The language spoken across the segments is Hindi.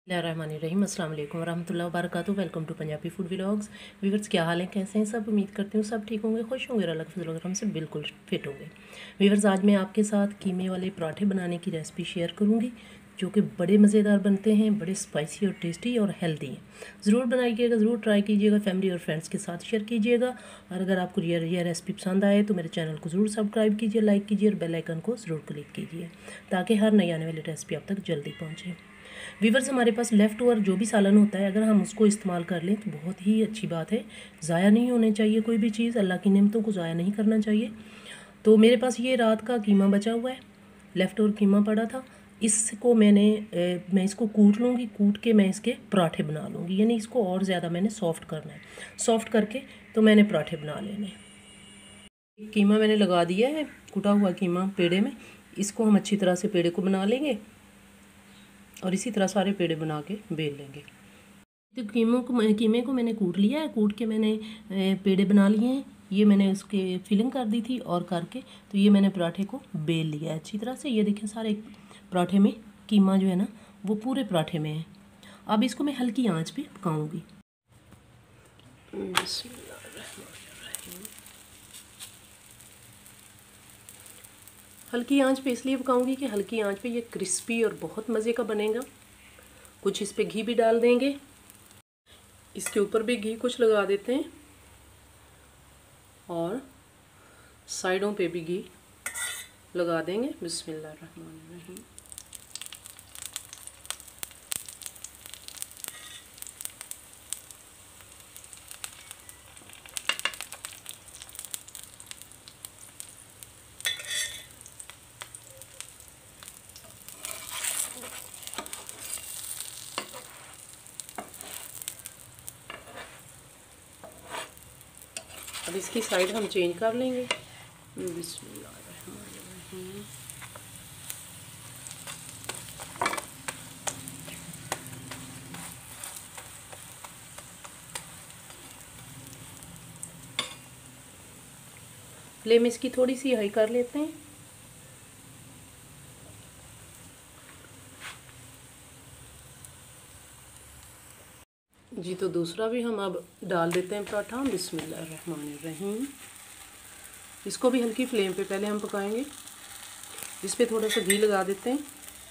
बिस्मिल्लाहिर्रहमानिर्रहीम। अस्सलाम वालेकुम वरहमतुल्लाहि वबरकातुहू। Welcome to Punjabi food vlogs. Viewers, क्या हाल है, कैसे हैं सब? उम्मीद करती हूँ सब ठीक होंगे, खुश होंगे और अल्लाह के फजल करम से बिल्कुल फिट होंगे। व्यूवर्स, आज मैं आपके साथ कीमे वाले पराठे बनाने की रेसिपी शेयर करूँगी जो कि बड़े मज़ेदार बनते हैं, बड़े स्पाइसी और टेस्टी और हेल्दी हैं। ज़रूर बनाइएगा, ज़रूर ट्राई कीजिएगा, फैमिली और फ्रेंड्स के साथ शेयर कीजिएगा। और अगर आपको यह रेसिपी पसंद आए तो मेरे चैनल को ज़रूर सब्सक्राइब कीजिए, लाइक कीजिए और बेल आइकन को ज़रूर क्लिक कीजिए ताकि हर नई आने वाली रेसिपी आप तक जल्दी पहुँचे। वीवर्स, हमारे पास लेफ़्ट ओवर जो भी सालन होता है, अगर हम उसको इस्तेमाल कर लें तो बहुत ही अच्छी बात है। ज़ाया नहीं होने चाहिए कोई भी चीज़, अल्लाह की नेमतों को ज़ाया नहीं करना चाहिए। तो मेरे पास ये रात का कीमा बचा हुआ है, लेफ़्ट ओवर कीमा पड़ा था। इसको मैं इसको कूट लूँगी, कूट के मैं इसके पराठे बना लूँगी, यानी इसको और ज़्यादा मैंने सॉफ़्ट करना है। सॉफ़्ट करके तो मैंने पराठे बना लेने। कीमा मैंने लगा दिया है, कूटा हुआ कीमा पेड़े में। इसको हम अच्छी तरह से पेड़े को बना लेंगे और इसी तरह सारे पेड़े बना के बेल लेंगे। तो कीमे को मैंने कूट लिया है, कूट के मैंने पेड़े बना लिए हैं। ये मैंने उसके फिलिंग कर दी थी और करके तो ये मैंने पराठे को बेल लिया है अच्छी तरह से। ये देखें, सारे पराठे में कीमा जो है ना वो पूरे पराठे में है। अब इसको मैं हल्की आंच पे पकाऊंगी। हल्की आंच पे इसलिए पकाऊंगी कि हल्की आंच पे ये क्रिस्पी और बहुत मज़े का बनेगा। कुछ इस पे घी भी डाल देंगे, इसके ऊपर भी घी कुछ लगा देते हैं और साइडों पे भी घी लगा देंगे। बिस्मिल्लाहिर्रहमानिर्रहीम। अब इसकी साइड हम चेंज कर लेंगे। बिस्मिल्लाहिर्रहमानिर्रहीम। फ्लेम इसकी थोड़ी सी हाई कर लेते हैं। जी, तो दूसरा भी हम अब डाल देते हैं पराठा। बिस्मिल्लाहिर्रहमानिर्रहीम। इसको भी हल्की फ्लेम पे पहले हम पकाएंगे। इस पे थोड़ा सा घी लगा देते हैं।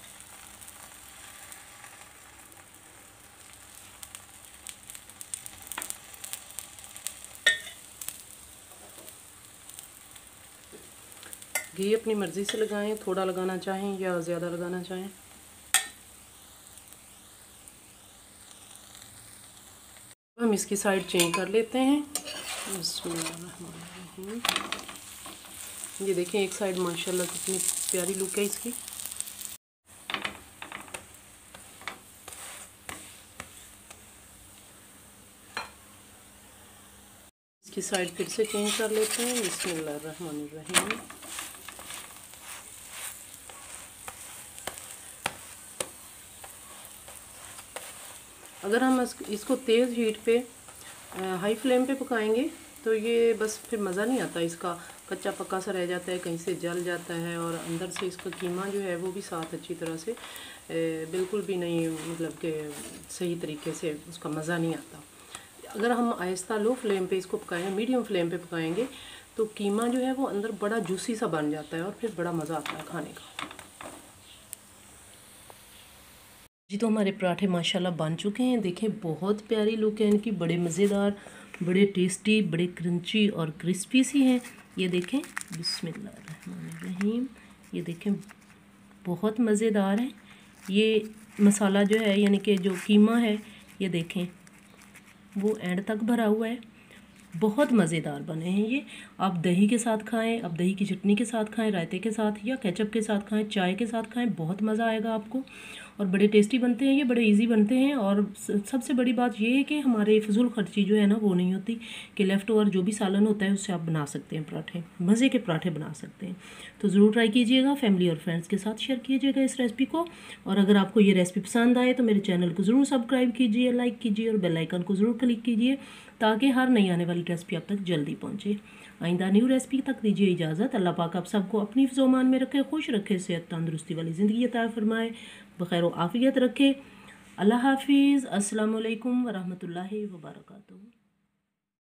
घी अपनी मर्ज़ी से लगाएं, थोड़ा लगाना चाहें या ज़्यादा लगाना चाहें। हम इसकी साइड चेंज कर लेते हैं। बिस्मिल्लाहिर्रहमानिर्रहीम। ये देखें, एक साइड माशाल्लाह कितनी प्यारी लुक है इसकी। इसकी साइड फिर से चेंज कर लेते हैं। बिस्मिल्लाहिर्रहमानिर्रहीम। अगर हम इसको तेज़ हीट पे हाई फ्लेम पे पकाएंगे तो ये बस फिर मज़ा नहीं आता, इसका कच्चा पक्का सा रह जाता है, कहीं से जल जाता है और अंदर से इसका कीमा जो है वो भी साथ अच्छी तरह से बिल्कुल भी नहीं, मतलब कि सही तरीके से उसका मज़ा नहीं आता। अगर हम आहिस्ता लो फ्लेम पे इसको पकाएंगे, मीडियम फ्लेम पे पकाएंगे तो कीमा जो है वो अंदर बड़ा जूसी सा बन जाता है और फिर बड़ा मज़ा आता है खाने का। जी, तो हमारे पराठे माशाल्लाह बन चुके हैं। देखें, बहुत प्यारी लुक है इनकी, बड़े मज़ेदार, बड़े टेस्टी, बड़े क्रंची और क्रिस्पी सी हैं। ये देखें, बिस्मिल्लाहिर्रहमानिर्रहीम। ये देखें, बहुत मज़ेदार है। ये मसाला जो है, यानी कि जो कीमा है, ये देखें वो एंड तक भरा हुआ है। बहुत मज़ेदार बने हैं ये। आप दही के साथ खाएं, आप दही की चटनी के साथ खाएं, रायते के साथ या केचप के साथ खाएं, चाय के साथ खाएं, बहुत मज़ा आएगा आपको। और बड़े टेस्टी बनते हैं ये, बड़े इजी बनते हैं। और सबसे बड़ी बात ये है कि हमारे फजूल खर्ची जो है ना वो नहीं होती, कि लेफ़्ट ओवर जो भी सालन होता है उससे आप बना सकते हैं पराठे, मज़े के पराठे बना सकते हैं। तो ज़रूर ट्राई कीजिएगा, फैमिली और फ्रेंड्स के साथ शेयर कीजिएगा इस रेसिपी को। और अगर आपको ये रेसिपी पसंद आए तो मेरे चैनल को ज़रूर सब्सक्राइब कीजिए, लाइक कीजिए और बेल आइकन को ज़रूर क्लिक कीजिए ताकि हर नई आने वाली रेसिपी आप तक जल्दी पहुँचे। आइंदा न्यू रेसिपी तक दीजिए इजाज़त। अल्लाह पाक आप सबको अपनी हिफ्ज़-ओ-अमान में रखे, खुश रखे, सेहत तंदुरुस्ती वाली ज़िंदगी अता फरमाए, बखैर आफ़ियत रखे। अल्लाह हाफिज़। अस्सलामु अलैकुम वरहमतुल्लाहि वबरकातुहू।